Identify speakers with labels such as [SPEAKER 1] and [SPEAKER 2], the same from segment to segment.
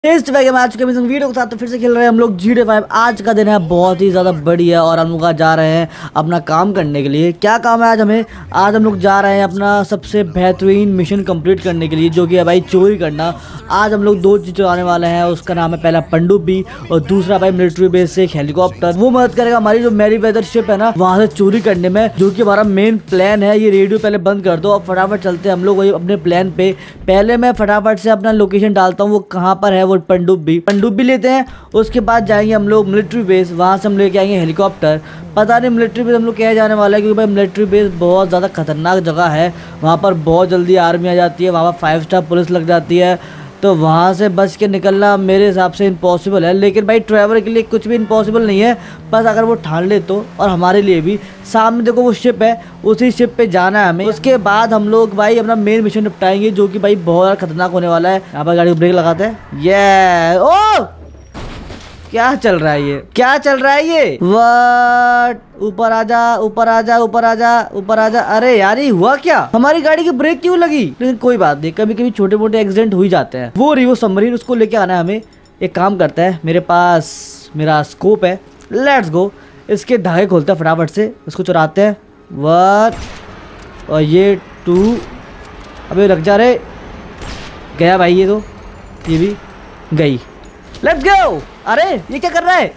[SPEAKER 1] Test वगैरह मैं आज के वीडियो के साथ तो फिर से खेल रहे हैं हम लोग GTA 5। आज का दिन है बहुत ही ज़्यादा बढ़िया और हम लोग आज जा रहे हैं अपना काम करने के लिए। क्या काम है आज हमें? आज हम लोग जा रहे हैं अपना सबसे बेहतरीन मिशन कंप्लीट करने के लिए, जो कि है भाई चोरी करना। आज हम लोग दो चीज़ चुराने वाले हैं। उसका नाम है पहला पनडुब्बी और दूसरा भाई मिलिट्री बेस से एक हेलीकॉप्टर। वो मदद करेगा हमारी जो मेरीवेदर शिप है ना, वहाँ से चोरी करने में, जो कि हमारा मेन प्लान है। ये रेडियो पहले बंद कर दो और फटाफट चलते हैं हम लोग वही अपने प्लान पे। पहले मैं फटाफट से अपना लोकेशन डालता हूँ, वो कहाँ पर है। वो पनडुब्बी लेते हैं। उसके बाद जाएंगे हम लोग मिलिट्री बेस, वहाँ से हम लेके आएंगे हेलीकॉप्टर। पता नहीं मिलिट्री बेस हम लोग क्या जाने वाला है, क्योंकि भाई मिलिट्री बेस बहुत ज़्यादा खतरनाक जगह है। वहाँ पर बहुत जल्दी आर्मी आ जाती है, वहाँ पर 5 स्टार पुलिस लग जाती है, तो वहाँ से बच के निकलना मेरे हिसाब से इम्पॉसिबल है। लेकिन भाई ट्रैवलर के लिए कुछ भी इम्पॉसिबल नहीं है, बस अगर वो ठान ले तो। और हमारे लिए भी सामने देखो वो शिप है, उसी शिप पे जाना है हमें। उसके बाद हम लोग भाई अपना मेन मिशन निपटाएंगे, जो कि भाई बहुत खतरनाक होने वाला है। यहाँ पर गाड़ी को ब्रेक लगाते हैं। ये ओ क्या चल रहा है? ये क्या चल रहा है? ये व्हाट? ऊपर आजा, ऊपर आजा, ऊपर आजा, ऊपर आजा। अरे यार ये हुआ क्या? हमारी गाड़ी की ब्रेक क्यों लगी? लेकिन कोई बात नहीं, कभी कभी छोटे मोटे एक्सीडेंट हो ही जाते हैं। वो रिवो सबमरीन, उसको लेके आना है हमें। एक काम करता है, मेरे पास मेरा स्कोप है, लेट्स गो। इसके धागे खोलते हैं फटाफट से, उसको चुराते हैं। व्हाट? और ये 2 अबे लग जा रहे। गया भाई ये तो, ये भी गई। Let's go. अरे ये क्या कर रहा है?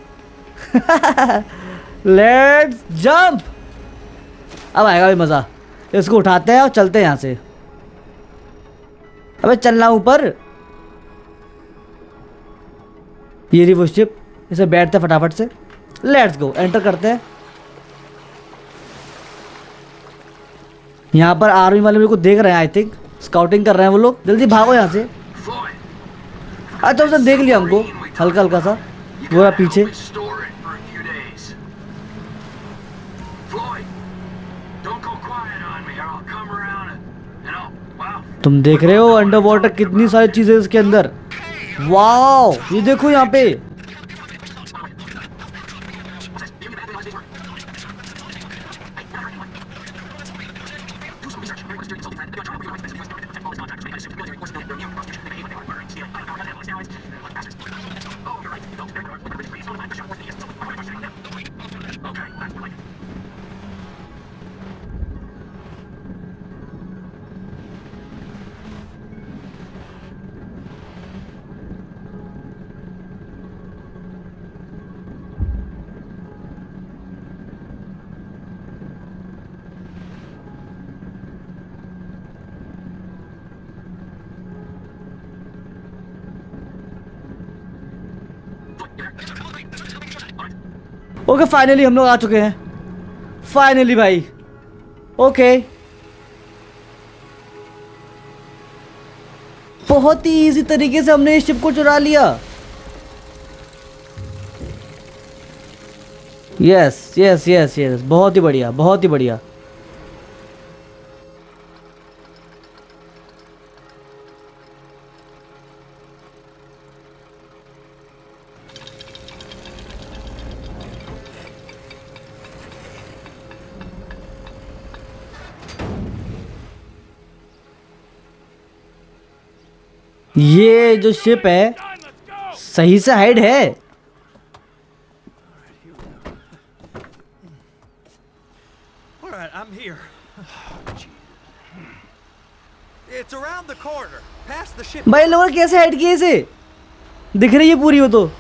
[SPEAKER 1] Let's jump. अब आएगा भी मजा। इसको उठाते हैं और चलते हैं यहाँ से। अबे चलना ऊपर। ये रही वो शिप, इसे बैठते हैं फटाफट से। लेट्स गो, एंटर करते हैं। यहाँ पर आर्मी वाले मेरे को देख रहे हैं, आई थिंक स्काउटिंग कर रहे हैं वो लोग। जल्दी भागो यहाँ से। अच्छा उसने देख लिया हमको हल्का हल्का सा, वो रहा पीछे। तुम देख रहे हो अंडर वाटर कितनी सारी चीजें इसके अंदर। वाह ये देखो यहाँ पे। ओके फाइनली हम लोग आ चुके हैं। फाइनली भाई। ओके बहुत ही इजी तरीके से हमने इस शिप को चुरा लिया। यस यस यस यस, बहुत ही बढ़िया, बहुत ही बढ़िया। ये जो शिप है सही से हाइड है। भाई लोग कैसे हाइड किए इसे? दिख रही है पूरी वो तो।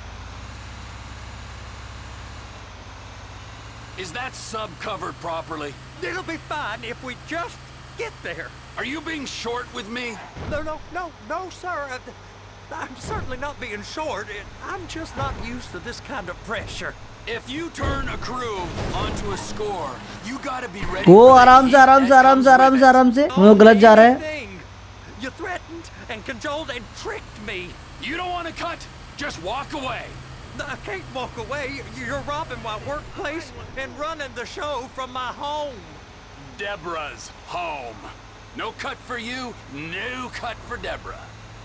[SPEAKER 2] Is that sub covered properly?
[SPEAKER 3] It'll be fine if we just get there.
[SPEAKER 2] Are you being short with me?
[SPEAKER 3] No, sir. I'm certainly not being short. I'm just not used to this kind of pressure.
[SPEAKER 2] If you turn a crew onto a score, you gotta be ready.
[SPEAKER 1] वो आराम से आराम से आराम से आराम से आराम से, हम लोग गलत जा रहे हैं।
[SPEAKER 3] You threatened and cajoled and tricked me.
[SPEAKER 2] You don't want to cut? Just walk away.
[SPEAKER 3] I can't walk away. You're robbing my workplace and running the show from my home.
[SPEAKER 2] Deborah's home. No cut for you, no cut for Deborah.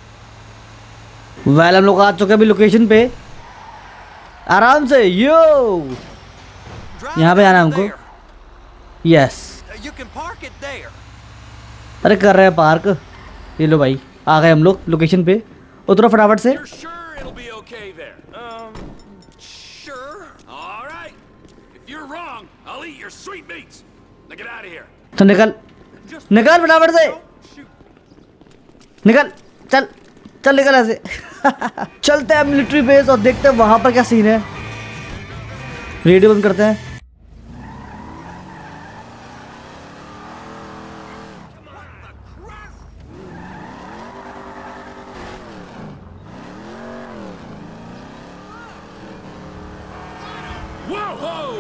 [SPEAKER 1] Well हम लोग आ चुके हैं अभी location पे। आराम से यो, यहाँ पे आना हमको। यस अरे कर रहे हैं पार्क। ये लो भाई आ गए हम लोग लोकेशन पे उतरो फटाफट से।
[SPEAKER 2] You're sure it'll be okay there?
[SPEAKER 3] Sure.
[SPEAKER 2] All right. If you're wrong, I'll eat your sweetmeats. Now get out of here.
[SPEAKER 1] तो निकल
[SPEAKER 3] Just
[SPEAKER 1] निकल फटाफट से,
[SPEAKER 3] don't shoot.
[SPEAKER 1] निकल, चल चल निकल ऐसे। चलते हैं मिलिट्री बेस और देखते हैं वहां पर क्या सीन है। रेडियो बंद करते हैं।
[SPEAKER 2] Whoa!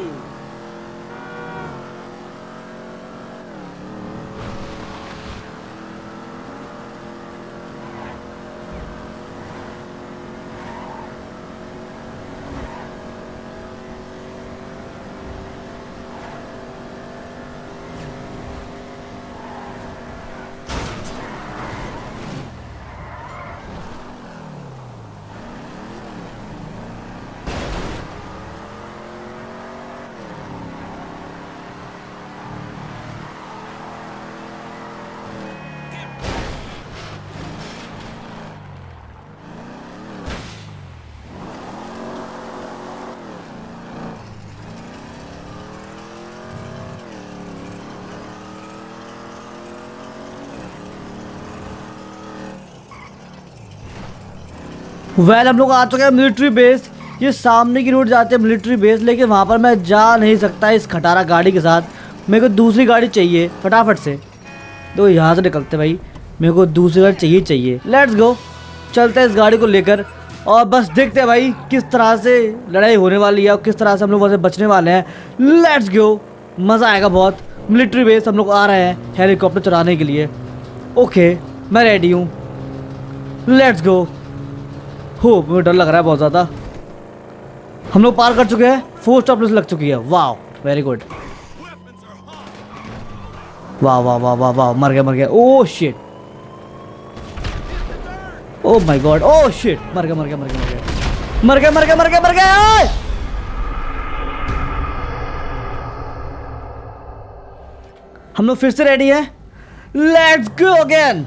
[SPEAKER 1] वेल हम लोग आ चुके हैं मिलिट्री बेस। ये सामने की रोड जाते हैं मिलिट्री बेस, लेकिन वहाँ पर मैं जा नहीं सकता इस खटारा गाड़ी के साथ। मेरे को दूसरी गाड़ी चाहिए फटाफट से। तो यहाँ से निकलते भाई, मेरे को दूसरी गाड़ी चाहिए। लेट्स गो, चलते हैं इस गाड़ी को लेकर और बस देखते हैं भाई किस तरह से लड़ाई होने वाली है और किस तरह से हम लोग वहाँ से बचने वाले हैं। लेट्स गो, मज़ा आएगा बहुत। मिलिट्री बेस हम लोग आ रहे हैं हेलीकॉप्टर चलाने के लिए। ओके मैं रेडी हूँ, लेट्स गो। हो मुझे डर लग रहा है बहुत ज़्यादा। हम लोग पार कर चुके हैं, 4 स्टार पुलिस लग चुकी है। वाह वेरी गुड, वाह वाह वाह वाह वाह। मर गया oh shit, oh my god, oh shit, मर गया। हम लोग फिर से रेडी हैं, लेट्स गो अगेन।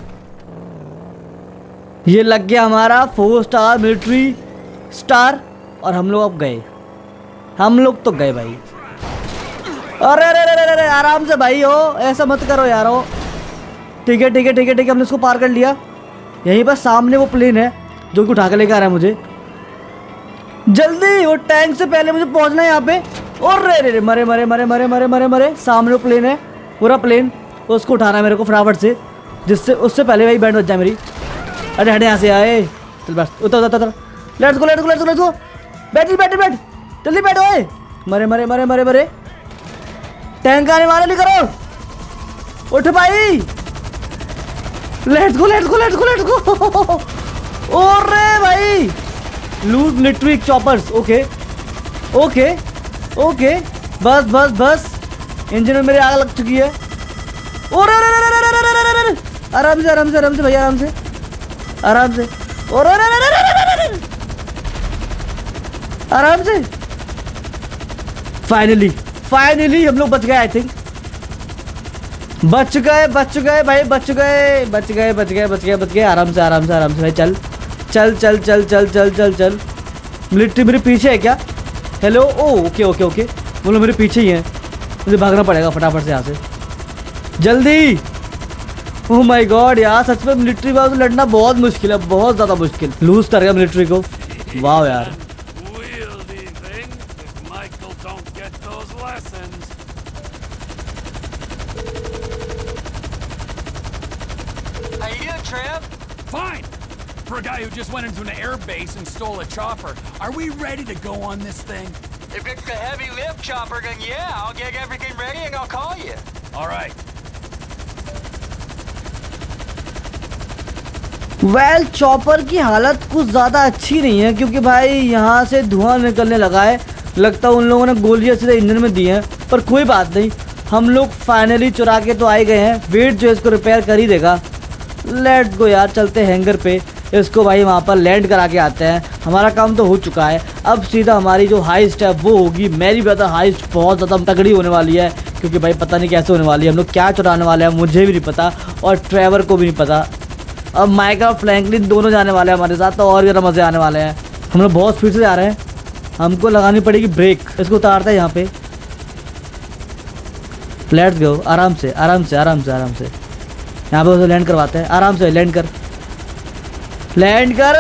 [SPEAKER 1] ये लग गया हमारा 4 स्टार मिलिट्री स्टार और हम लोग अब गए। हम लोग तो गए भाई। अरे अरे अरे अरे आराम से भाई, हो ऐसा मत करो यार। हो ठीक है ठीक है ठीक है ठीक है, हमने इसको पार कर लिया। यहीं पर सामने वो प्लेन है जो कि उठा के लेकर आ रहा है मुझे। जल्दी, वो टैंक से पहले मुझे पहुंचना है यहाँ पे। और रे मरे मरे मरे मरे मरे मरे मरे। सामने वो प्लेन है, पूरा प्लेन, उसको उठाना है मेरे को फटाफट से, जिससे उससे पहले भाई बैंड बच जाए मेरी। अरे हटे यहाँ से आए, चल बस उतर उतर उतर। Let's go let's go let's go let's go. बैठ जल्दी बैठ। ओए मरे मरे मरे मरे मरे। टैंक आने वाले, नहीं करो, उठ भाई। Let's go let's go let's go let's go. ओरे भाई, loose military choppers. Okay okay okay, बस बस बस। इंजन में मेरे आग लग चुकी है। और आराम से आराम से आराम से भैया, आराम से आराम से। और आराम से। फाइनली हम लोग बच गए। आई थिंक बच गए भाई, बच गए। आराम से भाई। चल चल चल चल चल चल चल चल। मिलिट्री मेरे पीछे है क्या? हेलो, ओके ओके ओके, बोलो मेरे पीछे ही है। मुझे भागना पड़ेगा फटाफट से यहाँ से, जल्दी। ओह माय गॉड यार, सच में मिलिट्री बाजू लड़ना बहुत मुश्किल है, बहुत ज़्यादा मुश्किल। लूज कर गया मिलिट्री को। वाह यार,
[SPEAKER 2] Wieldy thing, if Michael don't get those lessons.
[SPEAKER 3] How you doing, Trev?
[SPEAKER 2] Fine. For a guy who just went into an air base and stole a chopper, are we ready to go on this thing?
[SPEAKER 3] If it's a heavy lift chopper, then yeah, I'll get everything ready and I'll call you.
[SPEAKER 2] All right.
[SPEAKER 1] Well chopper की हालत कुछ ज़्यादा अच्छी नहीं है, क्योंकि भाई यहाँ से धुआं निकलने लगा है। लगता है उन लोगों ने गोलियां सीधे इंजन में दी हैं, पर कोई बात नहीं, हम लोग फाइनली चुरा के तो आए गए हैं। वेट जो इसको रिपेयर कर ही देगा। लेट्स गो यार, चलते हैं हैंगर पे, इसको भाई वहाँ पर लैंड करा के आते हैं। हमारा काम तो हो चुका है, अब सीधा हमारी जो हाइस्ट है वो होगी। मेरी ब्रदर हाइस्ट बहुत ज़्यादा तगड़ी होने वाली है, क्योंकि भाई पता नहीं कैसे होने वाली है। हम लोग क्या चुराने वाले हैं मुझे भी नहीं पता, और ट्रेवर को भी नहीं पता। अब माइक और फ्रैंकलिन दोनों जाने वाले हैं हमारे साथ, तो और ज़्यादा मज़े आने वाले हैं। हम लोग बहुत स्पीड से जा रहे हैं, हमको लगानी पड़ेगी ब्रेक। इसको उतारते हैं यहाँ पे। लेट्स गो, आराम से आराम से आराम से आराम से। यहाँ पे उसे लैंड करवाते हैं, आराम से लैंड कर, लैंड कर।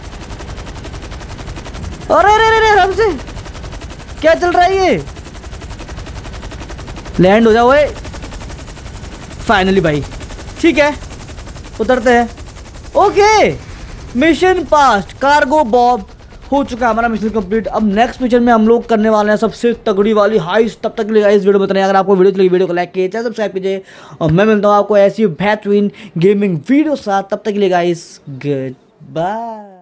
[SPEAKER 1] अरे अरे अरे आराम से, क्या चल रहा है ये? लैंड हो जाओ फाइनली भाई। ठीक है, उतरते हैं। Okay, mission passed, cargo bob हो चुका है हमारा मिशन कंप्लीट। अब नेक्स्ट मिशन में हम लोग करने वाले हैं सबसे तगड़ी वाली हाइस्ट। तब तक के लिए इस वीडियो में बताएं, अगर आपको वीडियो चली वीडियो को लाइक कीजिए, चैनल सब्सक्राइब कीजिए, और मैं मिलता हूँ आपको ऐसी बेहतरीन गेमिंग वीडियो साथ। तब तक के लिए गाइस गुड बाय।